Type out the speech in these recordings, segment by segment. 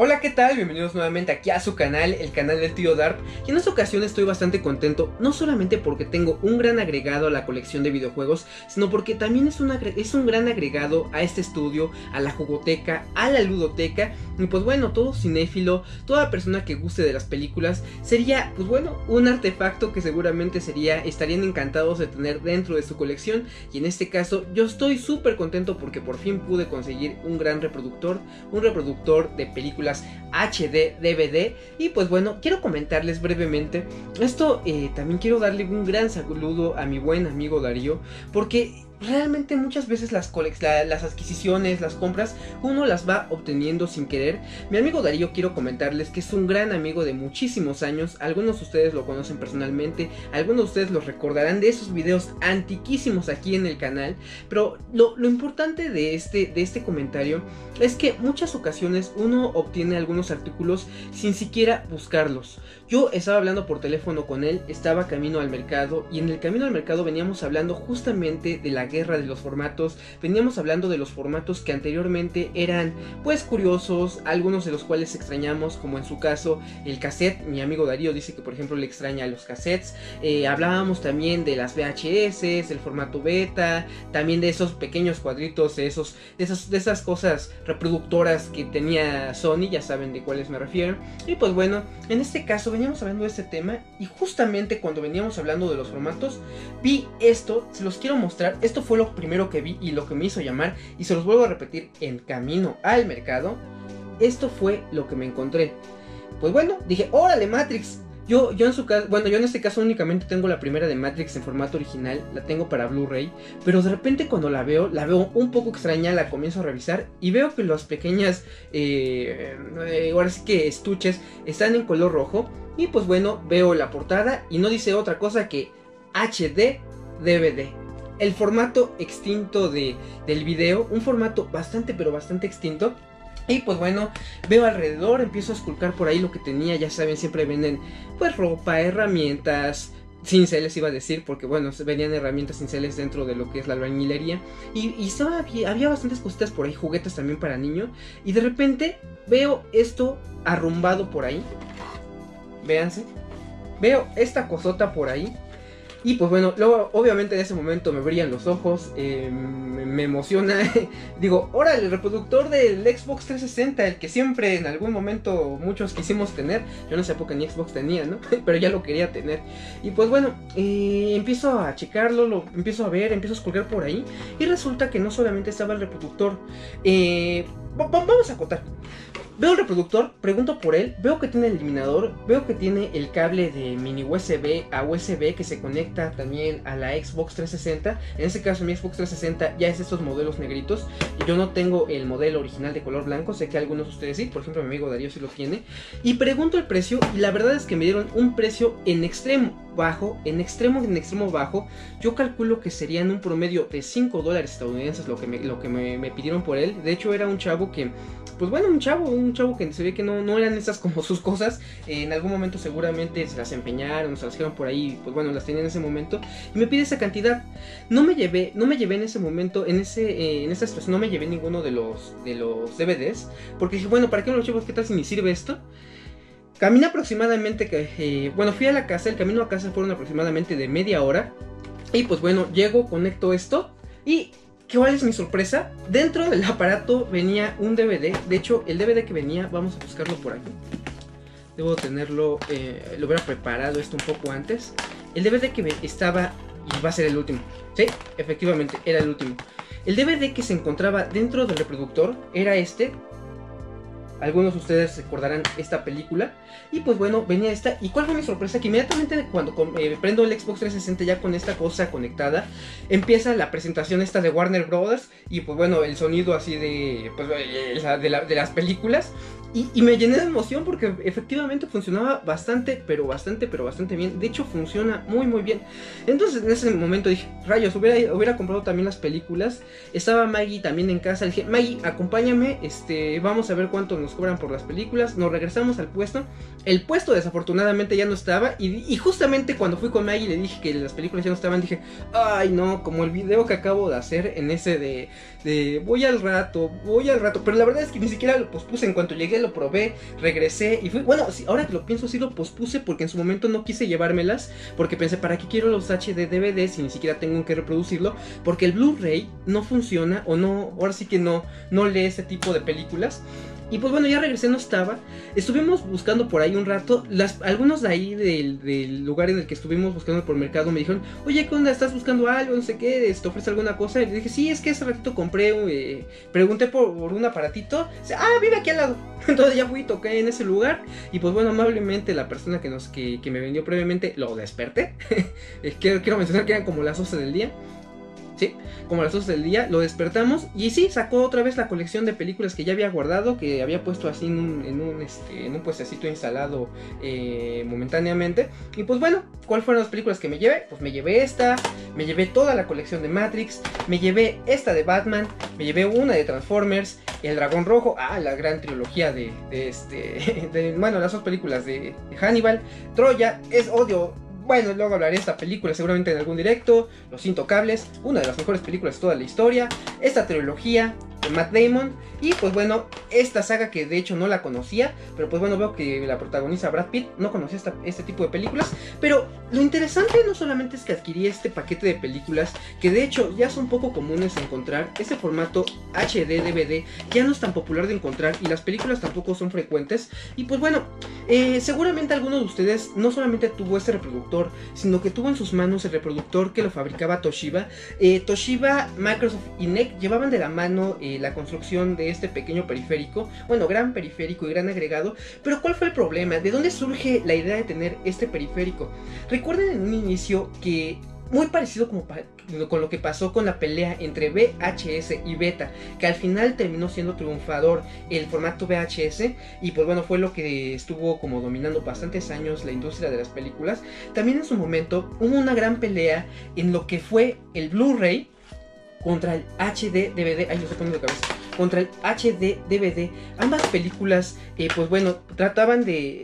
Hola, ¿qué tal? Bienvenidos nuevamente aquí a su canal, el canal del tío Darp. Y en esta ocasión estoy bastante contento, no solamente porque tengo un gran agregado a la colección de videojuegos, sino porque también es un gran agregado a este estudio, a la jugoteca, a la ludoteca. Y pues bueno, todo cinéfilo, toda persona que guste de las películas, sería pues bueno, un artefacto que seguramente estarían encantados de tener dentro de su colección. Y en este caso yo estoy súper contento porque por fin pude conseguir un gran reproductor, de películas HD DVD. Y pues bueno, quiero comentarles brevemente esto. También quiero darle un gran saludo a mi buen amigo Darío, porque realmente muchas veces las adquisiciones, las compras, uno las va obteniendo sin querer. Mi amigo Darío, quiero comentarles que es un gran amigo de muchísimos años. Algunos de ustedes lo conocen personalmente, algunos de ustedes los recordarán de esos videos antiquísimos aquí en el canal. Pero lo importante de este comentario es que muchas ocasiones uno obtiene algunos artículos sin siquiera buscarlos. Yo estaba hablando por teléfono con él, estaba camino al mercado, y en el camino al mercado veníamos hablando justamente de la guerra de los formatos. Veníamos hablando de los formatos que anteriormente eran pues curiosos, algunos de los cuales extrañamos, como en su caso el cassette. Mi amigo Darío dice que por ejemplo le extraña los cassettes. Hablábamos también de las VHS, el formato beta, también de esos pequeños cuadritos, de esas cosas reproductoras que tenía Sony, ya saben de cuáles me refiero. Y pues bueno, en este caso veníamos hablando de este tema, y justamente cuando veníamos hablando de los formatos vi esto. Se los quiero mostrar. Esto fue lo primero que vi y lo que me hizo llamar, y se los vuelvo a repetir en camino al mercado. Esto fue lo que me encontré. Pues bueno, dije, órale, Matrix. Yo en este caso únicamente tengo la primera de Matrix en formato original, la tengo para Blu-ray, pero de repente cuando la veo un poco extraña, la comienzo a revisar y veo que las pequeñas, ahora sí que estuches, están en color rojo. Y pues bueno, veo la portada y no dice otra cosa que HD DVD. El formato extinto del video, un formato bastante pero bastante extinto. Y pues bueno, veo alrededor, empiezo a esculcar por ahí lo que tenía. Ya saben, siempre venden pues ropa, herramientas, cinceles iba a decir, porque bueno, venían herramientas cinceles dentro de lo que es la albañilería. Y había bastantes cositas por ahí, juguetes también para niños. Y de repente veo esto arrumbado por ahí. Véanse, veo esta cosota por ahí. Y pues bueno, luego obviamente en ese momento me brillan los ojos, me emociona. Digo, órale, el reproductor del Xbox 360, el que siempre en algún momento muchos quisimos tener. Yo en esa época ni Xbox tenía, ¿no? Pero ya lo quería tener. Y pues bueno, empiezo a checarlo, lo empiezo a ver, empiezo a esculcar por ahí. Y resulta que no solamente estaba el reproductor. Vamos a acotar. Veo el reproductor, pregunto por él, veo que tiene el eliminador, veo que tiene el cable de mini USB a USB que se conecta también a la Xbox 360. En este caso mi Xbox 360 ya es estos modelos negritos. Yo no tengo el modelo original de color blanco, sé que algunos de ustedes sí, por ejemplo mi amigo Darío sí lo tiene. Y pregunto el precio y la verdad es que me dieron un precio en extremo bajo, en extremo bajo. Yo calculo que serían un promedio de $5 estadounidenses lo que me pidieron por él. De hecho era un chavo que, pues bueno, un chavo que se ve que no eran esas como sus cosas. En algún momento seguramente se las empeñaron, se las quedaron por ahí, pues bueno, las tenía en ese momento y me pide esa cantidad. No me llevé en ese momento, en esta situación no me llevé ninguno de los DVDs, porque dije, bueno, ¿para qué me los llevo? ¿Qué tal si ni sirve esto? Caminé aproximadamente, bueno, fui a la casa, el camino a casa fueron aproximadamente de media hora. Y pues bueno, llego, conecto esto y ¿cuál es mi sorpresa? Dentro del aparato venía un DVD. De hecho, el DVD que venía, vamos a buscarlo por aquí. Debo tenerlo, lo hubiera preparado esto un poco antes. El DVD que estaba, y va a ser el último. Sí, efectivamente, era el último. El DVD que se encontraba dentro del reproductor era este. Algunos de ustedes recordarán esta película. Y pues bueno, venía esta. ¿Y cuál fue mi sorpresa? Que inmediatamente cuando prendo el Xbox 360 ya con esta cosa conectada, empieza la presentación esta de Warner Brothers. Y pues bueno, el sonido así de, pues, de las películas. Y me llené de emoción porque efectivamente funcionaba bastante bien. De hecho funciona muy bien. Entonces en ese momento dije, rayos, hubiera comprado también las películas. Estaba Maggie también en casa. Le dije, Maggie, acompáñame, vamos a ver cuánto nos cobran por las películas. Nos regresamos al puesto. El puesto desafortunadamente ya no estaba. Y justamente cuando fui con Maggie le dije que las películas ya no estaban. Dije, ay no, como el video que acabo de hacer en ese de voy al rato. Pero la verdad es que ni siquiera lo pospuse. En cuanto llegué lo probé, regresé y fui, bueno, sí, ahora que lo pienso sí lo pospuse porque en su momento no quise llevármelas, porque pensé, ¿para qué quiero los HD DVD si ni siquiera tengo que reproducirlo? Porque el Blu-ray no funciona o no, ahora sí que no lee ese tipo de películas. Y pues bueno, ya regresé, no estaba. Estuvimos buscando por ahí un rato. Algunos de ahí del lugar en el que estuvimos buscando por mercado me dijeron, oye, ¿qué onda? ¿Estás buscando algo? No sé qué, ¿te ofrece alguna cosa? Y le dije, sí, es que hace ratito compré, pregunté por un aparatito. Dice, vive aquí al lado. Entonces ya fui y toqué en ese lugar. Y pues bueno, amablemente la persona que me vendió previamente lo desperté. quiero mencionar que eran como las 12 del día. Sí, como a las 12 del día, lo despertamos y sí, sacó otra vez la colección de películas que ya había guardado, que había puesto así en un puestecito instalado momentáneamente. Y pues bueno, ¿cuáles fueron las películas que me llevé? Pues me llevé esta, me llevé toda la colección de Matrix, me llevé esta de Batman, me llevé una de Transformers, El Dragón Rojo, la gran trilogía bueno, las dos películas de Hannibal, Troya, es odio. Bueno, luego hablaré de esta película seguramente en algún directo. Los Intocables, una de las mejores películas de toda la historia. Esta trilogía de Matt Damon. Y pues bueno, esta saga que de hecho no la conocía, pero pues bueno, veo que la protagoniza Brad Pitt. No conocía este tipo de películas. Pero lo interesante no solamente es que adquirí este paquete de películas, que de hecho ya son poco comunes de encontrar. Este formato HD DVD ya no es tan popular de encontrar y las películas tampoco son frecuentes. Y pues bueno, seguramente alguno de ustedes no solamente tuvo este reproductor, sino que tuvo en sus manos el reproductor que lo fabricaba Toshiba. Toshiba, Microsoft y NEC llevaban de la mano la construcción de este pequeño periférico, bueno, gran periférico y gran agregado. Pero ¿cuál fue el problema? ¿De dónde surge la idea de tener este periférico? Recuerden en un inicio que muy parecido con lo que pasó con la pelea entre VHS y Beta, que al final terminó siendo triunfador el formato VHS, y pues bueno, fue lo que estuvo como dominando bastantes años la industria de las películas. También en su momento hubo una gran pelea en lo que fue el Blu-ray contra el HD DVD, lo estoy poniendo de cabeza, contra el HD DVD. Ambas películas, pues bueno, trataban de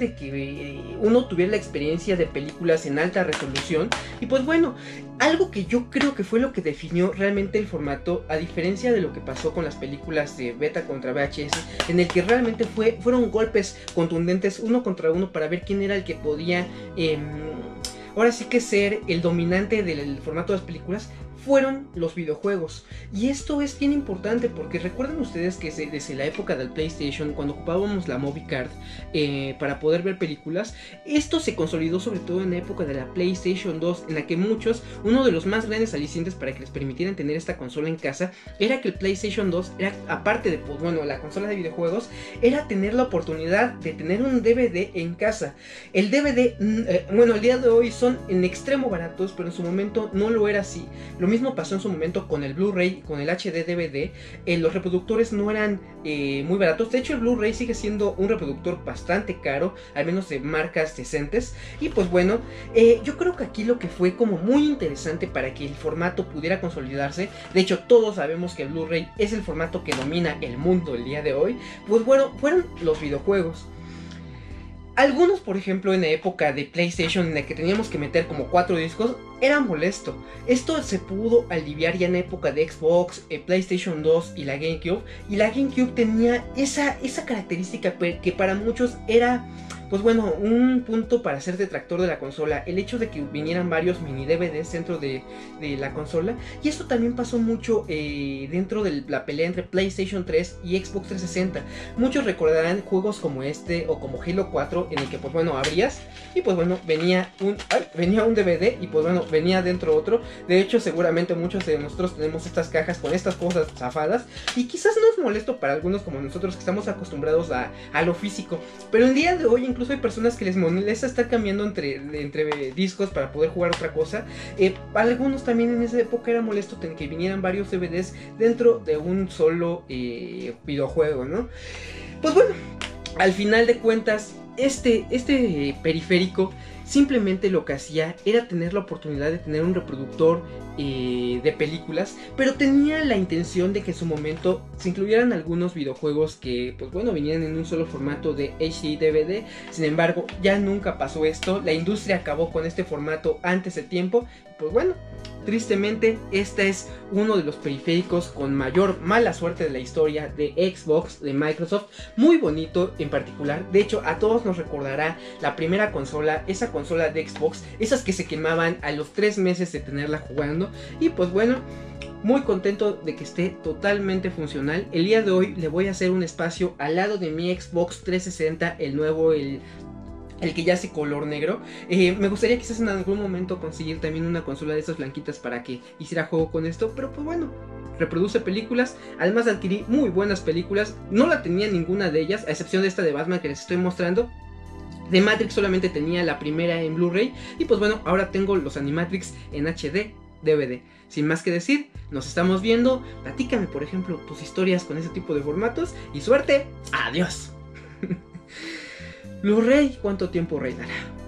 que uno tuviera la experiencia de películas en alta resolución. Y pues bueno, algo que yo creo que fue lo que definió realmente el formato, a diferencia de lo que pasó con las películas de Beta contra VHS, en el que realmente fueron golpes contundentes uno contra uno para ver quién era el que podía ahora sí que ser el dominante del formato de las películas. Fueron los videojuegos. Y esto es bien importante porque recuerden ustedes que desde la época del PlayStation, cuando ocupábamos la Movie Card para poder ver películas, esto se consolidó sobre todo en la época de la PlayStation 2, en la que uno de los más grandes alicientes para que les permitieran tener esta consola en casa, era que el PlayStation 2 era, aparte de, pues bueno, la consola de videojuegos, era tener la oportunidad de tener un DVD en casa. El DVD, bueno, al día de hoy son en extremo baratos, pero en su momento no lo era así. Lo mismo pasó en su momento con el Blu-ray, con el HD DVD. Los reproductores no eran muy baratos. De hecho, el Blu-ray sigue siendo un reproductor bastante caro, al menos de marcas decentes. Y pues bueno, yo creo que aquí lo que fue como muy interesante para que el formato pudiera consolidarse, de hecho todos sabemos que el Blu-ray es el formato que domina el mundo el día de hoy, pues bueno, fueron los videojuegos. Algunos, por ejemplo, en la época de PlayStation, en la que teníamos que meter como 4 discos, era molesto. Esto se pudo aliviar ya en la época de Xbox, PlayStation 2 y la GameCube. Y la GameCube tenía esa característica que para muchos era, pues bueno, un punto para ser detractor de la consola. El hecho de que vinieran varios mini DVDs dentro de la consola. Y esto también pasó mucho dentro de la pelea entre PlayStation 3 y Xbox 360. Muchos recordarán juegos como este o como Halo 4, en el que pues bueno, abrías y pues bueno, venía un DVD y pues bueno, venía dentro otro. De hecho, seguramente muchos de nosotros tenemos estas cajas con estas cosas zafadas, y quizás no es molesto para algunos como nosotros que estamos acostumbrados a lo físico, pero el día de hoy incluso hay personas que les molesta estar cambiando entre discos para poder jugar otra cosa. Para algunos también en esa época era molesto que vinieran varios DVDs dentro de un solo videojuego, ¿no? Pues bueno, al final de cuentas, este periférico simplemente lo que hacía era tener la oportunidad de tener un reproductor de películas, pero tenía la intención de que en su momento se incluyeran algunos videojuegos que pues bueno, venían en un solo formato de HD DVD. Sin embargo, ya nunca pasó esto, la industria acabó con este formato antes de tiempo. Pues bueno, Tristemente, este es uno de los periféricos con mayor mala suerte de la historia de Xbox, de Microsoft. Muy bonito en particular. De hecho, a todos nos recordará la primera consola, esa consola de Xbox, esas que se quemaban a los 3 meses de tenerla jugando. Y pues bueno, muy contento de que esté totalmente funcional. El día de hoy le voy a hacer un espacio al lado de mi Xbox 360, el nuevo, el que ya hace color negro. Me gustaría quizás en algún momento conseguir también una consola de esas blanquitas para que hiciera juego con esto, pero pues bueno, reproduce películas. Además adquirí muy buenas películas, no la tenía ninguna de ellas, a excepción de esta de Batman que les estoy mostrando. De Matrix solamente tenía la primera en Blu-ray, y pues bueno, ahora tengo los Animatrix en HD DVD. Sin más que decir, nos estamos viendo. Platícame, por ejemplo, tus historias con ese tipo de formatos, y suerte. Adiós. Blu-ray, ¿cuánto tiempo reinará?